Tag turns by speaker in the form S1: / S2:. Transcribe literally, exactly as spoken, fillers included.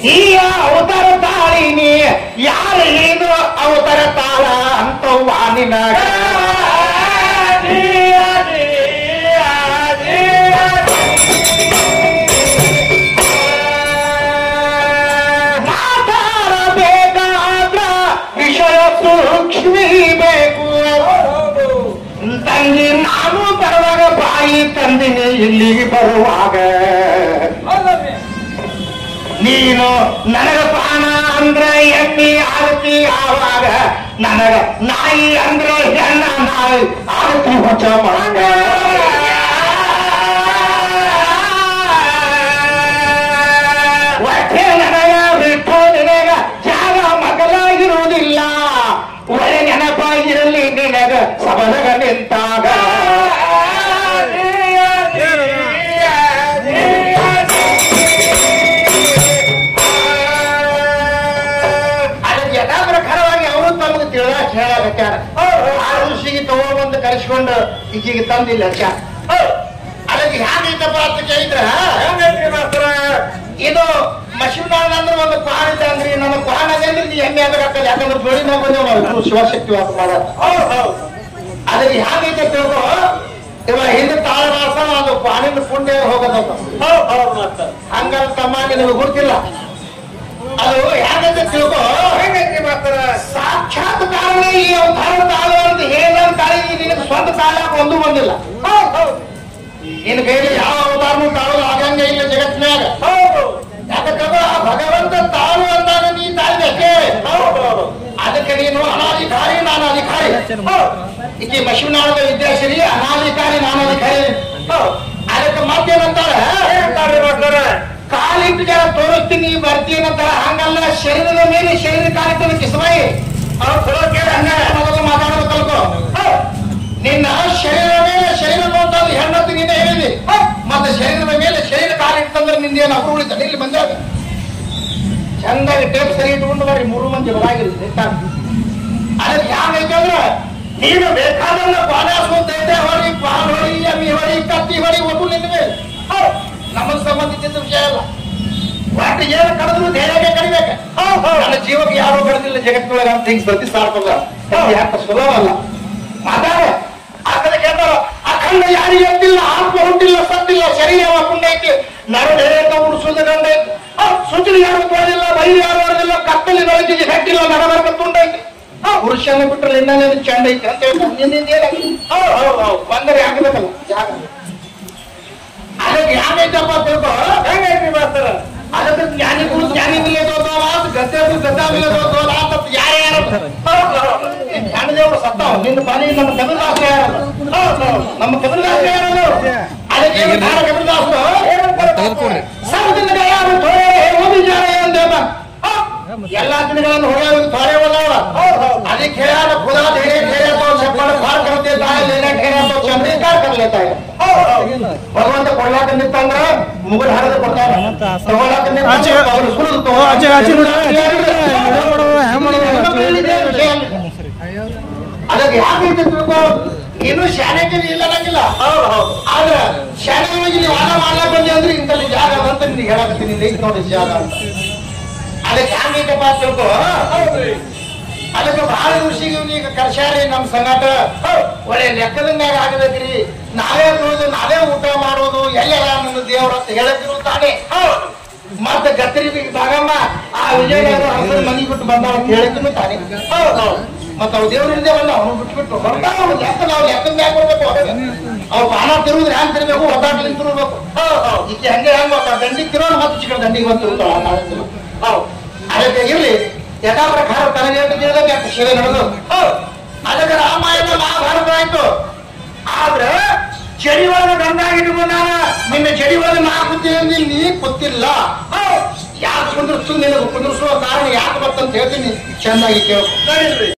S1: ಈ ಅವತಾರ ತಾಳಿನಿ ಯಾರ ಏನು ಅವತಾರ ತಾಳ ಅಂತವ್ವ ನಿನಗ ಮಾತಾಡಬೇಕಾದ್ರ ವಿಷಯ ಸೂಕ್ಷ್ಮಿ ಬೇಕು ತಂಗಿ ನಾನು ಬರುವಾಗ ಬಾಯಿ ತಂದಿನಿ ಇಲ್ಲಿಗೆ ಬರುವಾಗ ನೀನು ನನಗ ಪ್ರಾಣ ಅಂದ್ರ ಎಮ್ಮಿ ಆರತಿ ಆವಾಗ ನನಗ ನಾಯಿ ಅಂದ್ರ ಹೆಣ್ಣ ನಾಯಿ ಆರತಿ ಹೊಚ್ಚ ಮಂಗ ಒಟ್ಟೆ ನನಗ ಬಿಟ್ಟು ನಿನಗ ಜಾಗ ಮಗಲಾಗಿರುವುದಿಲ್ಲ ಒಳ್ಳೆ ನೆನಪಾಗಿರಲಿ ನಿನಗ ಸಬಲಗ ನಿಂತಾಗ ಋಷಿಗೆ ತಗೊಂಡ್ಬಂದು ಕರೆಸ್ಕೊಂಡು ಈಗೀಗ ತಂದಿಲ್ಲ ಅದಕ್ಕೆ ಹ್ಯಾಂಗೈತಪ್ಪ ಅಂತ ಕೇಳಿದ್ರ ಇದು ಮಶಿನಾಳ ಅಂದ್ರೆ ಒಂದು ಕ್ವಾಣ ಇದೆ ಅಂದ್ರಿ ನನ್ನ ಕ್ವಾಣ ಅಂದ್ರೆ ನೀ ಎಮ್ಮೆ ಆದ್ರೆ ಹಾಕಲ್ಲ ಯಾಕಂದ್ರೆ ಜೋಡಿನಾಗ ಬಂದೇವ್ ನಾವು ಶಿವಶಕ್ತಿ ವಾಸ ಮಾಡ ಅದಕ್ಕೆ ಹ್ಯಾಂಗೈತೆ ತಿಳ್ಕೊ ಇವಾಗ ಹಿಂದೆ ತಾಳವಾಸ ಅದು ಕ್ವಾಣಿನ ಪುಣ್ಯ ಹೋಗೋದಪ್ಪ ಹಂಗಲ್ಲ ತಮ್ಮ ನಿನಗೆ ಗೊತ್ತಿಲ್ಲ ಅದು ಯಾಕಂದ್ರೆ ತಿಳ್ಕೊ ಹೇಗೈತಿ ಮಾತ್ರ ಸಾಕ್ಷಾತ್ ಕಾರಣ ಈ ಅವತಾರ ತಾಳು ಅಂತ ಹೇಳಂತ ತಾಳಿ ನಿನಗೆ ಸ್ವಂತ ತಾಳಾಕ ಒಂದು ಬಂದಿಲ್ಲ ನಿನ್ನ ಕೈಲಿ ಯಾವ ಅವತಾರನು ತಾಳು ಆಗಂಗೆ ಇಲ್ಲ ಜಗತ್ತಿನಾಗ ಯಾಕಂದ್ರೆ ಆ ಭಗವಂತ ತಾಳು ಅಂದಾಗ ನೀ ತಾಳ್ಬೇಕೆ ಅದಕ್ಕೆ ನೀನು ಅನಾಧಿಕಾರಿ ನಾನು ಅಧಿಕಾರಿ ಈಕೆ ಮಶಿನಾಳದ ವಿದ್ಯಾಶ್ರೀ ಅನಾಧಿಕಾರಿ ನಾನು ಅಧಿಕಾರಿ ಅದಕ್ಕೆ ಮತ್ತೇನಂತಾರೆ ಕಾಲಿಟ್ಟು ಜನ ತೋರಿಸ್ತೀನಿ ಬರ್ತೀನಂತ ಹಂಗಲ್ಲ ಶರೀರದ ಮೇಲೆ ಶರೀರ ಕಾಲಿಟ್ಟು ಕಿಸ್ಮಾಯಿ ಮೊದಲು ಮಾತಾಡೋದು ಕಲ್ಕೋ ನಿನ್ನ ಶರೀರ ಮೇಲೆ ಶರೀರ ನೋಡ್ತಾಗ ಹೆಣ್ಣತ್ತು ನಿನ್ನೆ ಹೇಳಿದಿ ಮತ್ತೆ ಶರೀರದ ಮೇಲೆ ಶರೀರ ಕಾಲಿಟ್ಟಂದ್ರೆ ನಿಂದೇನು ಅವರು ಉಳಿತಾನೆ ಇಲ್ಲಿ ಬಂದಾಗ ಚಂದಾಗಿ ಟೇಪ್ ಸರಿ ಇಟ್ಕೊಂಡು ಬರ್ರಿ ಮೂರು ಮಂದಿ ಬರಾಗಿರುತ್ತೆ ಅದಕ್ಕೆ ಯಾಕಂದ್ರೆ ನೀನು ಬೇಕಾದಲ್ಲ ಬಾಲಾಸೋದೈತೆ ಹೊಡಿ ಪಾಲ್ ಹೊಡಿ ಅಮ್ಮಿ ಹೊಡಿ ಕತ್ತಿ ಹೊಡಿ ಒಟ್ಟು ನಿನ್ನ ಮೇಲೆ ನಮಗೆ ಸಂಬಂಧಿಸಿದ ವಿಷಯ ಅಲ್ಲ ಒಟ್ಟು ಏನು ಕಳೆದ್ರು ಧೈರ್ಯಕ್ಕೆ ಕಡಿಬೇಕು ನನ್ನ ಜೀವಕ್ಕೆ ಯಾರೋ ಕಳೆದಿಲ್ಲ ಜಗತ್ತಿನೊಳಗೆ ಅಂತ ಹಿಂಗ್ ಪ್ರತಿ ಸಾರ್ತದ ಯಾಕೆ ಸುಲಭ ಅಲ್ಲ ಮಾತಾಡ ಆ ಕಡೆ ಕೇಳ್ತಾರ ಅಖಂಡ ಯಾರಿಗೆ ಎತ್ತಿಲ್ಲ ಆತ್ಮ ಹುಟ್ಟಿಲ್ಲ ಸತ್ತಿಲ್ಲ ಶರೀರ ಪುಣ್ಯ ಐತಿ ನರಡೆ ಉಡಿಸೋದು ಗಂಡ ಐತಿ ಸುಚಿಲಿ ಯಾರು ತೋರಿಲ್ಲ ಬೈಲಿ ಯಾರು ಹೊಡೆದಿಲ್ಲ ಕತ್ತಲಿ ಬೆಳಕಿಗೆ ಕಟ್ಟಿಲ್ಲ ನಡಬರ್ಕ ತುಂಡೈತಿ ಪುರುಷನ ಬಿಟ್ಟರೆ ಇನ್ನೇನು ಚಂಡ ಐತಿ ಅಂತ ಹೇಳ್ತಾರೆ ಬಂದರೆ ಆಗ್ಬೇಕಲ್ಲ ಜಾಗ ಅದಕ್ಕೆ ಯಾಕೈತಪ್ಪ ತಿಳ್ಕೊ ಹೆಂಗೈತಿ ಮಾಸ್ತರ ಅದಕ್ಕೆ ಜ್ಞಾನಿಗಳು ಜ್ಞಾನಿ ಬಿಲ್ಲದೋದೋಲ ಗದ್ದೆ ಗದ್ದಾ ಬಿಲ್ಲದೋದೋಲ ಅಂತ ಯಾರು ಯಾರು ಜ್ಞಾನದೇವರು ಸತ್ತಾವ ನಿನ್ನ ಪಾಲಿ ನಮ್ಮ ಕಬೀರದಾಸರು ಯಾರು ನಮ್ಮ ಕಬೀರದಾಸರು ಯಾರು ಅದಕ್ಕೆ ಕಬೀರದಾಸರು ಸರ್ವದಿನ ಯಾರು ಥೋರೆ ಓದಿ ಜಾರ ಎಂದೇವ ಎಲ್ಲಾ ದಿನಗಳನ್ನು ಹೊಡೆಯೋದು ಥೋರೆ ಒಲ್ಲವ ಅದಕ್ಕೆ ಹೇಳ ಖುದಾ ಧೈರ್ಯ ಧೈರ್ಯ तो छप्पड़ फाड़ कर देता है लेना ठेरा तो चमत्कार कर लेता है भगवंत ಕೊಡ್ಲಾಕ ನಿಂತಂದ್ರ ಮುಗುಳ ಹಾರದೆ ಕೊಡ್ತಾನೆ ತಗೊಳ್ಳಾಕ ನಿಂತ ಅವರು ಸುಳಿದು ತಗೋ ಆಚೆ ಆಚೆ ಅದಕ್ಕೆ ಯಾಕೆ ತಿಳ್ಕೊ ಇನ್ನು ಶಾಲೆಗೆ ಇಲ್ಲದಂಗಿಲ್ಲ ಆದ್ರೆ ಶಾಲೆಗಳಿಗೆ ನೀವು ವಾದ ಮಾಡ್ಲಾಕ ಬಂದಿ ಅಂದ್ರೆ ಇಂಥಲ್ಲಿ ಜಾಗ ಅಂತ ನಿನಗೆ ಹೇಳಕತ್ತೀನಿ ಐತಿ ನೋಡಿ ಜಾಗ ಅಂತ ಅದಕ್ಕೆ ಹ್ಯಾಂಗೈತಪ್ಪ ತಿಳ್ಕೊ ಅದಕ್ಕೆ ಬಹಳ ಋಷಿಗೆ ಈಗ ಕರ್ಸಾರಿ ನಮ್ ಸಂಗಾಟ ಒಳ್ಳೆ ಲೆಕ್ಕದಂಗಾಗ ಆಗಬೇಕ್ರಿ ನಾವೇ ನೋಡುದು ನಾವೇ ಊಟ ಮಾಡೋದು ಎಲ್ಲೆಲ್ಲ ನನ್ನ ದೇವ್ರ ಅಂತ ಹೇಳಕ್ಕಿರು ತಾನೆ ಮತ್ತೆ ಗತ್ತರಿ ಭಾಗಮ್ಮ ಆ ವಿಜಯನಗರ ಹಸರ ಮನಿ ಬಿಟ್ಟು ಬಂದ ಅಂತ ಹೇಳಿದ್ರು ತಾನೆ ಮತ್ತ ಅವ್ ದೇವ್ರಿಂದ ಬಂದ ಅವನು ಬಿಟ್ಟು ಬಿಟ್ಟು ಬರ್ತಾವ ಲೆಕ್ಕ ನಾವು ಲೆಕ್ಕದ ಮ್ಯಾಗ ಬರ್ಬೇಕು ಅವ್ ಬಾಣ ತಿರುವುದ್ರೆ ಹ್ಯಾಂಗ್ ತಿರ್ಬೇಕು ಒದ್ದಾಡ್ಲಿ ತಿರ್ಬೇಕು ಈಕೆ ಹಂಗೆ ಹೆಂಗ್ ದಂಡಿಗೆ ತಿರೋಣ ಮತ್ತೆ ಚಿಕ್ಕ ದಂಡಿಗೆ ಬಂದಿರ್ತಾವ ಅದಕ್ಕೆ ಇರ್ಲಿ ಯಥಾ ಪ್ರಕಾರ ತನಗೆ ತಿಳಿದಾಗ ಶಿವೆ ನಡೆದು ಅದಕ್ಕೆ ರಾಮಾಯಣ ಮಹಾಭಾರತ ಆಯ್ತು ಆದ್ರೆ ಚಡಿ ಒಳಗೆ ಗಂಗಾಗಿ ಇಟ್ಕೊಂಡಾನ ನಿನ್ನ ಚಡಿ ಒಳಗೆ ನಾ ಕೂತೀನಿ ನೀ ಕೂತಿಲ್ಲ ಯಾಕೆ ಕುಂದ್ರಿಸ್ತು ನಿನಗೆ ಕುಂದ್ರಿಸುವ ಕಾರಣ ಯಾಕೆ ಬರ್ತಂತ ಹೇಳ್ತೀನಿ ಚೆನ್ನಾಗಿ ಕೇಳ್ಕೊ